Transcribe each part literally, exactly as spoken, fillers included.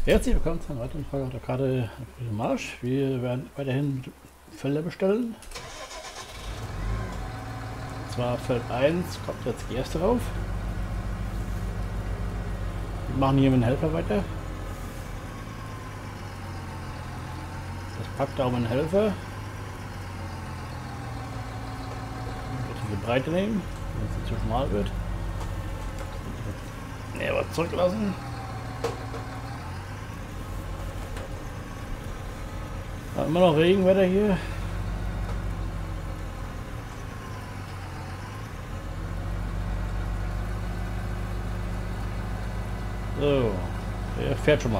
Herzlich willkommen zu einer weiteren Folge auf der Karte Marsch. Wir werden weiterhin Felder bestellen. Und zwar Feld eins kommt jetzt die erste rauf. Wir machen hier mit dem Helfer weiter. Das packt auch einen Helfer. Diese Breite nehmen, wenn es zu schmal wird. Ne, aber zurücklassen. Ja, immer noch Regenwetter hier. So, der fährt schon mal.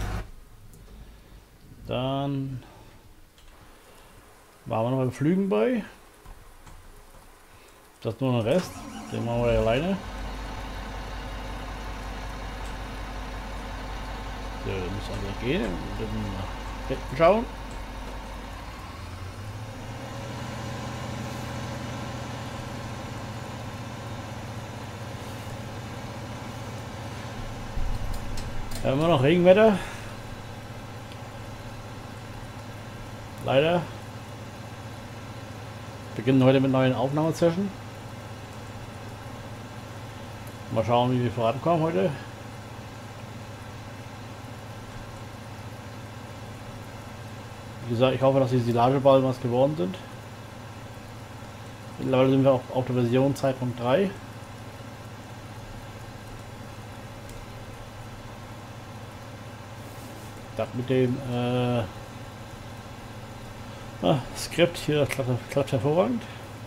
Dann machen wir noch ein Flügen bei. Das ist nur ein Rest, den machen wir alleine. So, das muss eigentlich gehen. Dann nach hinten schauen. Wir haben immer noch Regenwetter. Leider. Wir beginnen heute mit neuen Aufnahmesession. Mal schauen, wie wir vorankommen heute. Wie gesagt, ich hoffe, dass die Silageballen was geworden sind. Mittlerweile sind wir auch auf der Version zwei Punkt drei. Das mit dem äh, ah, Skript hier, das klappt, klappt hervorragend.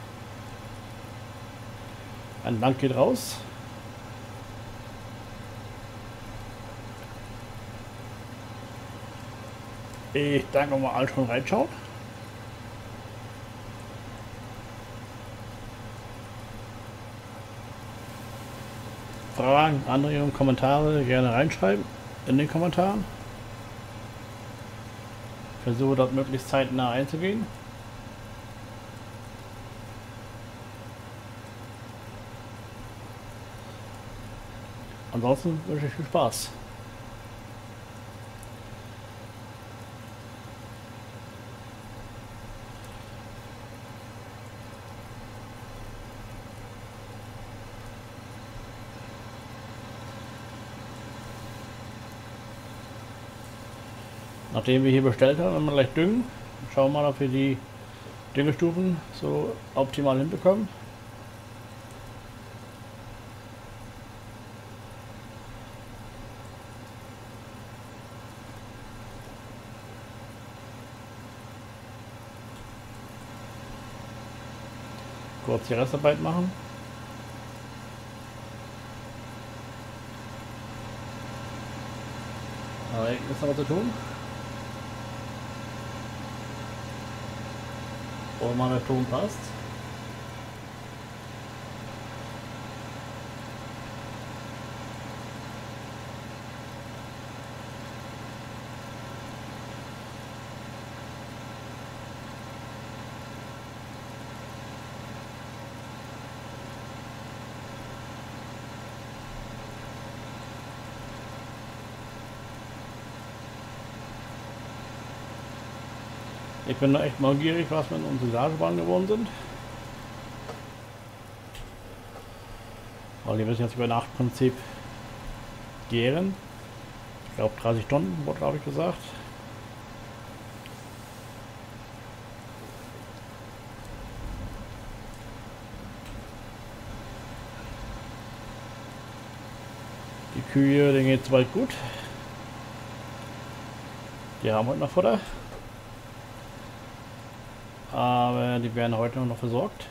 Ein Dank geht raus. Ich danke mal allen schon reinschauen. Fragen, Anregungen, Kommentare gerne reinschreiben in den Kommentaren. Ich versuche dort möglichst zeitnah einzugehen. Ansonsten wünsche ich viel Spaß. Nachdem wir hier bestellt haben, wenn wir gleich düngen, schauen wir mal, ob wir die Düngestufen so optimal hinbekommen. Kurz die Restarbeit machen. Aber jetzt ist noch was zu tun. Und mal der Ton passt. Ich bin da echt neugierig, was mit unseren Silageballen geworden sind. Weil die müssen jetzt über Nachtprinzip gären. Ich glaube dreißig Stunden, wurde glaube ich gesagt. Die Kühe, denen geht es bald gut. Die haben heute noch Futter. Aber die werden heute noch versorgt.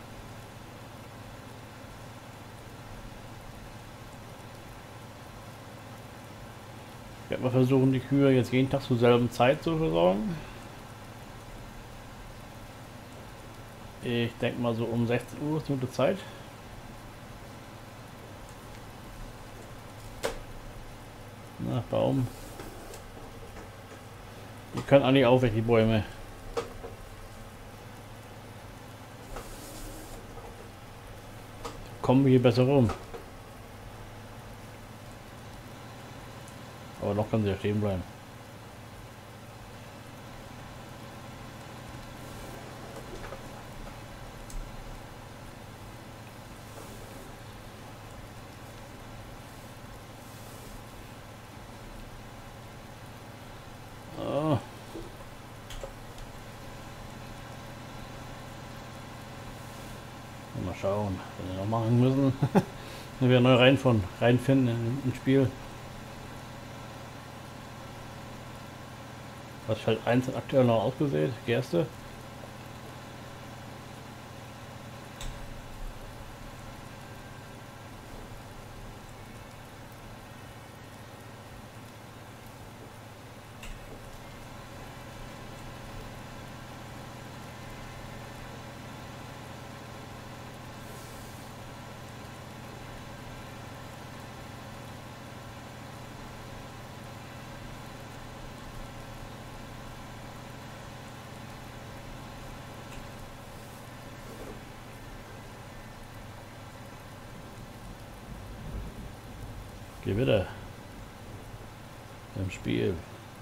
Ich werde mal versuchen, die Kühe jetzt jeden Tag zur selben Zeit zu versorgen. Ich denke mal so um sechzehn Uhr ist eine gute Zeit. Na, Baum. Die können eigentlich auch weg, die Bäume. Kommen wir hier besser rum. Aber noch kann sie ja stehen bleiben. Oh. Mal schauen, was wir noch machen müssen. Wenn wir neu rein von reinfinden in, ins Spiel. Was halt eins aktuell noch ausgesät, Gerste. Geh wieder im Spiel.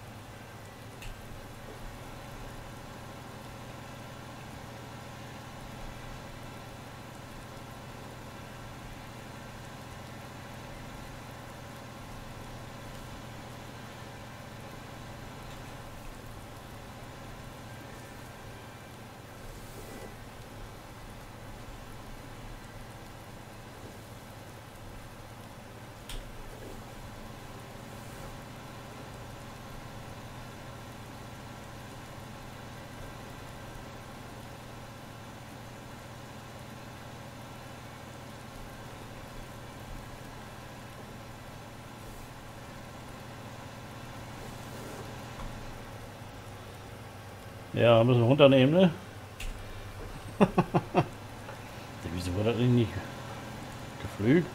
Ja, müssen wir runternehmen, ne? Wieso wurde das denn nicht geflügt?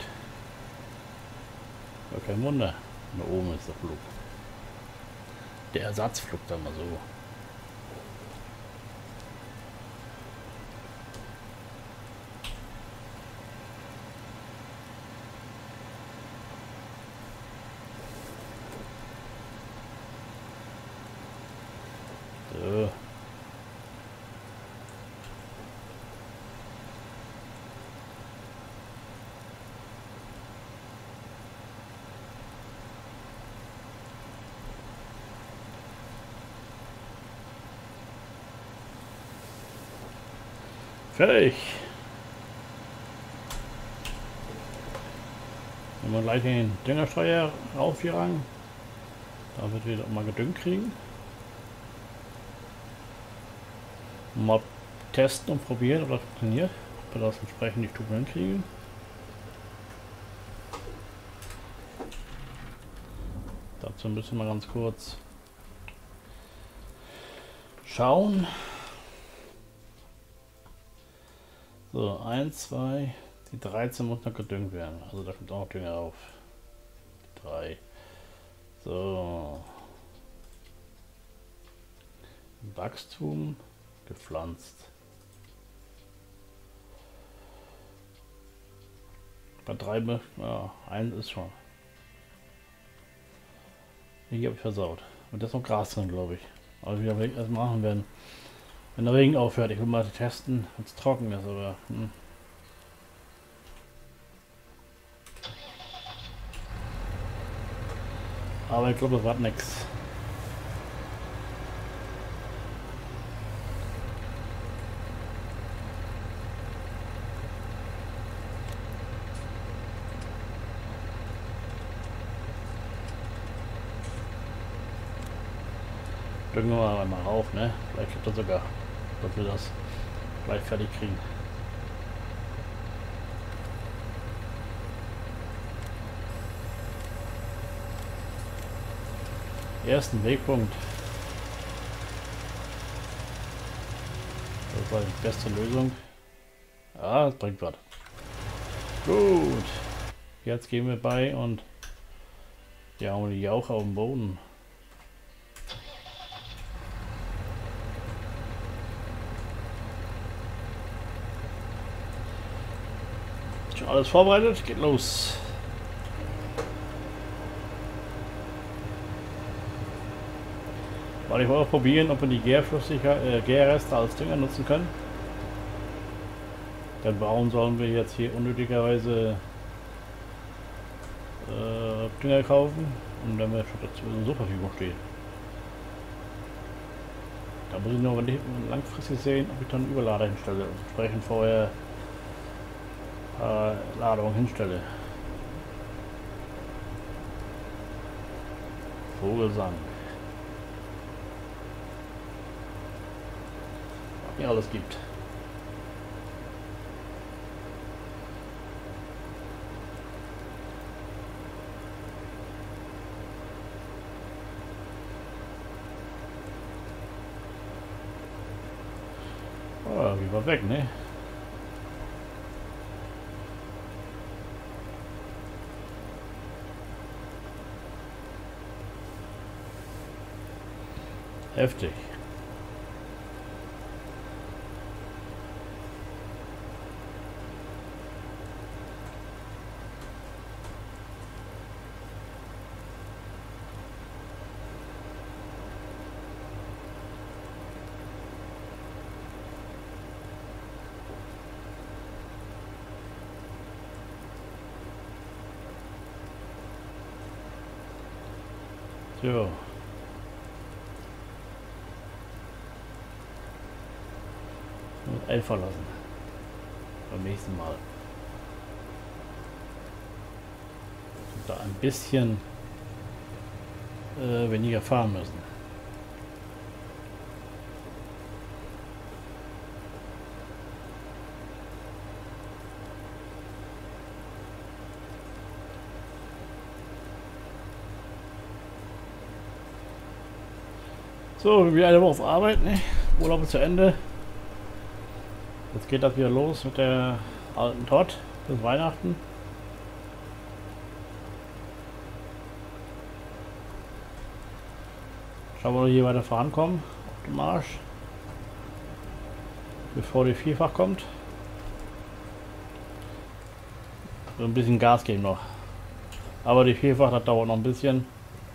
War kein Wunder. Da oben ist der Flug. Der Ersatzflug, dann mal so. So. Fertig. Wenn wir gleich den Düngerstreuer rauf hier ran, da wird wieder mal gedüngt kriegen. Mal testen und probieren, ob das funktioniert, ob wir das entsprechend die Stufen hinkriegen. Dazu müssen wir ganz kurz schauen. So, eins, zwei, die dreizehn muss noch gedüngt werden. Also da kommt auch noch Dünger auf. drei. So. Wachstum gepflanzt. Bei drei, ja, eins ist schon. Hier habe ich versaut. Und da ist noch Gras drin, glaube ich. Aber wir werden erst machen werden. Wenn der Regen aufhört, ich will mal testen, wenn es trocken ist, aber. Hm. Aber ich glaube, das war nichts. Düngen wir mal auf, ne? Vielleicht klappt das sogar, dass wir das gleich fertig kriegen. Ersten Wegpunkt. Das war die beste Lösung. Ah, das bringt was. Gut. Jetzt gehen wir bei und ja, haben die Jauche auf dem Boden. Schon alles vorbereitet, geht los. Weil ich wollte auch probieren, ob wir die Gärflüssigkeit, äh, Gärreste als Dünger nutzen können. Dann warum sollen wir jetzt hier unnötigerweise äh, Dünger kaufen und dann wir schon dazu zur Verfügung steht. Da muss ich nur langfristig sehen, ob ich dann einen Überlader hinstelle und entsprechend vorher äh, Ladung hinstelle. Vogelsang. Was hier alles gibt. Oh, wie war weg, ne? Heftig. So. Und elf verlassen. Beim nächsten Mal. Und da ein bisschen äh, weniger fahren müssen. So, wieder eine Woche auf Arbeit, ne? Urlaub ist zu Ende. Jetzt geht das wieder los mit der alten Todd bis Weihnachten. Schauen wir, ob wir hier weiter vorankommen auf dem Marsch. Bevor die Vielfach kommt. So ein bisschen Gas geben noch. Aber die Vielfach, das dauert noch ein bisschen.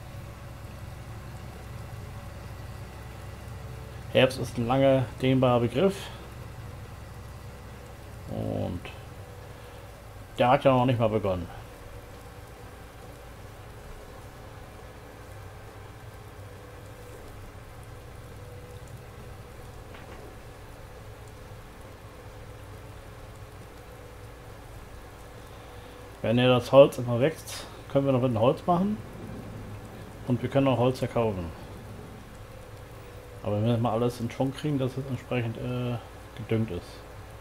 Herbst ist ein langer, dehnbarer Begriff. Und der hat ja noch nicht mal begonnen. Wenn ja das Holz immer wächst, können wir noch mit dem Holz machen. Und wir können auch Holz verkaufen. Aber wir müssen mal alles in Schwung kriegen, dass es entsprechend äh, gedüngt ist.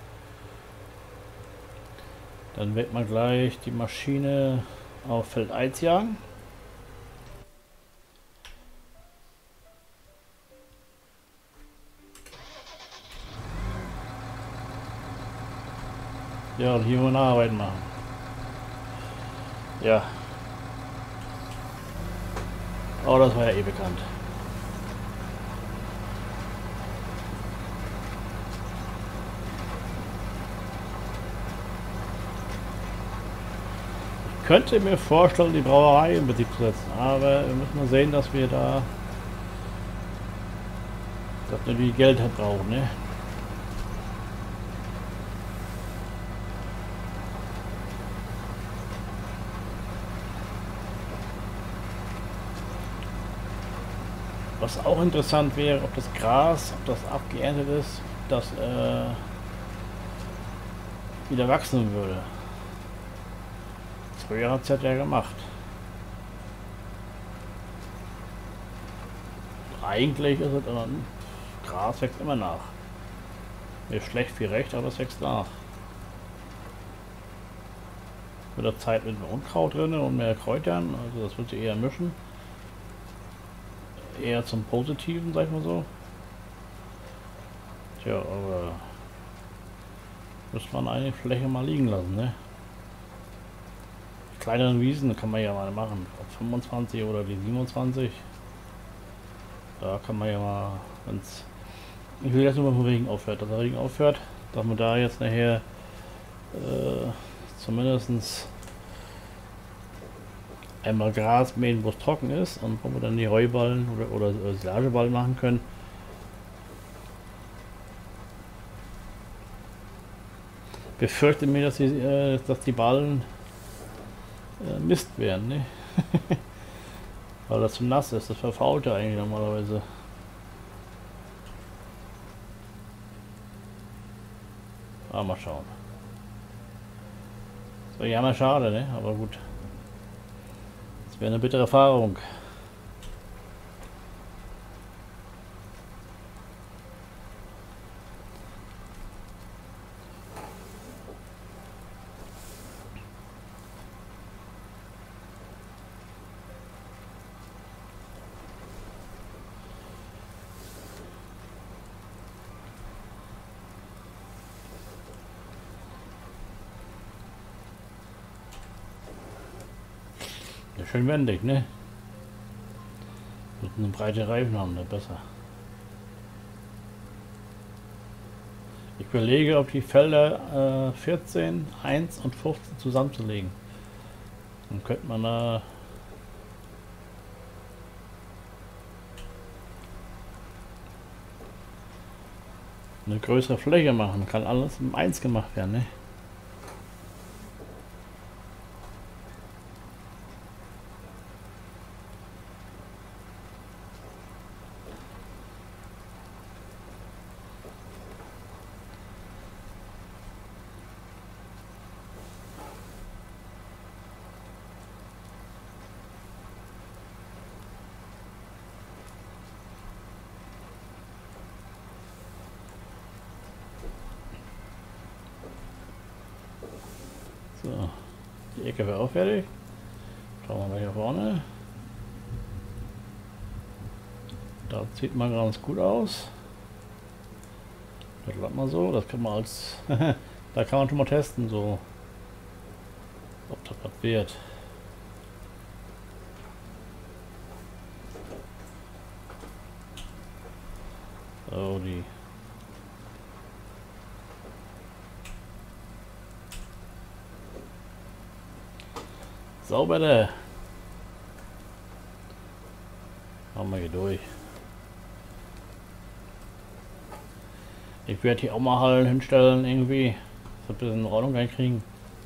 Dann wird man gleich die Maschine auf Feld eins jagen. Ja, und hier wollen wir Arbeit machen. Ja. Oh, das war ja eh bekannt. Ich könnte mir vorstellen, die Brauerei in Betrieb zu setzen, aber wir müssen mal sehen, dass wir da dass wir die Geld brauchen, ne? Was auch interessant wäre, ob das Gras, ob das abgeerntet ist, ob das äh, wieder wachsen würde. Früher hat es ja gemacht. Eigentlich ist es dann, Gras wächst immer nach. Ist schlecht wie recht, aber es wächst nach. Mit der Zeit mit mehr Unkraut drin und mehr Kräutern, also das wird sich eher mischen. Eher zum Positiven, sag ich mal so. Tja, aber muss man eine Fläche mal liegen lassen, ne? Die kleineren Wiesen kann man ja mal machen. Auf fünfundzwanzig oder die siebenundzwanzig. Da kann man ja mal, wenn's. Ich will jetzt nur mal vom Regen aufhört, dass der Regen aufhört, dass man da jetzt nachher äh, zumindest einmal Gras mähen, wo es trocken ist und wo wir dann die Heuballen oder, oder Silageballen machen können. Befürchte mir, dass die, äh, dass die Ballen äh, Mist werden, ne? Weil das zu nass ist, das verfault ja eigentlich normalerweise. Aber mal schauen. So, ja, mal schade, ne? Aber gut. Das wäre eine bittere Erfahrung. Ja, schön wendig, ne? Mit einem breiten Reifen haben, ne? Besser. Ich überlege, ob die Felder äh, vierzehn, eins und fünfzehn zusammenzulegen. Dann könnte man da eine größere Fläche machen. Kann alles im eins gemacht werden, ne? So, die Ecke wäre auch fertig. Schauen wir mal hier vorne. Da sieht man ganz gut aus. Das bleibt mal so, das kann man als da kann man schon mal testen, so ob das was wird. So, die saubere. Haben wir hier durch. Ich werde hier auch mal Hallen hinstellen irgendwie. So ein bisschen Ordnung reinkriegen.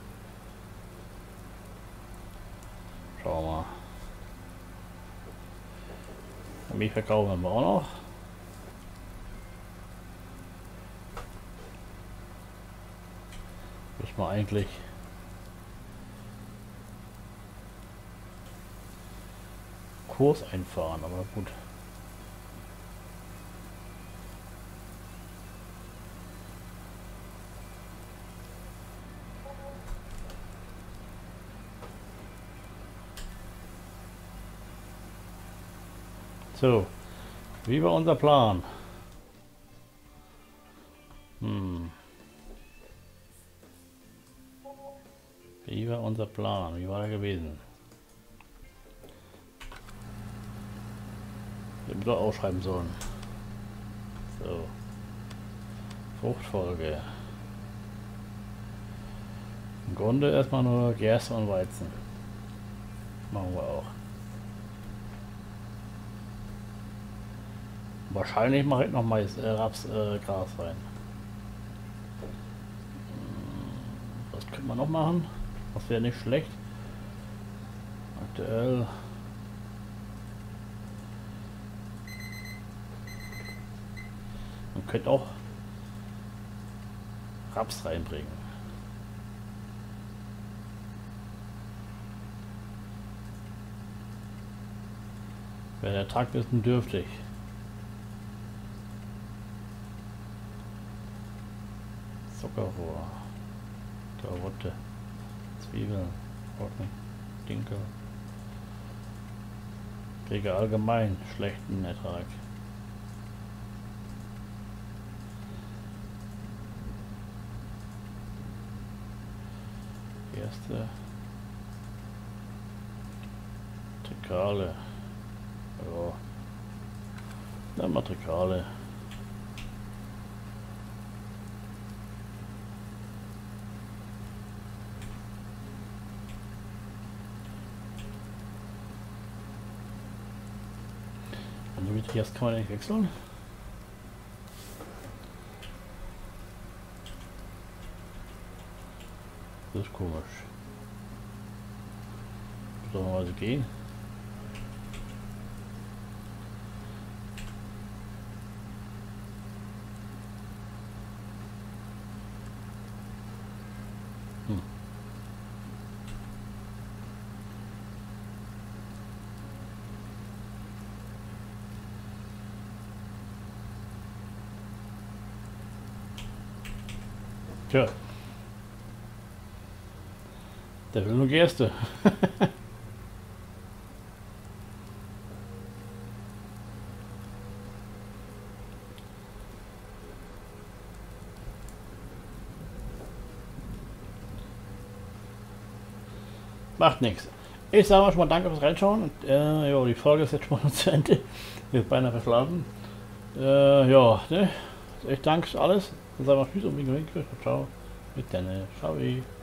Schauen wir mal. Mich verkaufen wir auch noch. Müssen wir eigentlich Kurs einfahren, aber gut. So, wie war unser Plan? Hm. Wie war unser Plan? Wie war er gewesen? Wir hätten doch aufschreiben sollen. So. Fruchtfolge. Im Grunde erstmal nur Gerste und Weizen. Machen wir auch. Wahrscheinlich mache ich noch Mais, äh, Raps, äh, Gras rein. Was könnte man noch machen? Das wäre nicht schlecht. Aktuell. Man könnte auch Raps reinbringen. Wäre der Tag ein bisschen dürftig. Zuckerrohr, Karotte, Zwiebeln, Rocken, Dinkel. Kriege allgemein schlechten Ertrag. Erste Trikale. Ja. Dann mal Trikale. Wenn du mit hast, kann man nicht wechseln. Das ist komisch. Soll man also gehen? Hm. Tja. Der will nur Gerste. Macht nichts. Ich sage mal schon mal danke fürs Reinschauen. Und, äh, ja, die Folge ist jetzt schon mal zu Ende. Ich bin beinahe verschlafen. Äh, ja, ne? Ich danke für alles. Dann sagen wir Tschüss und Winke, Winke. Ciao. Mit deiner. Ciao.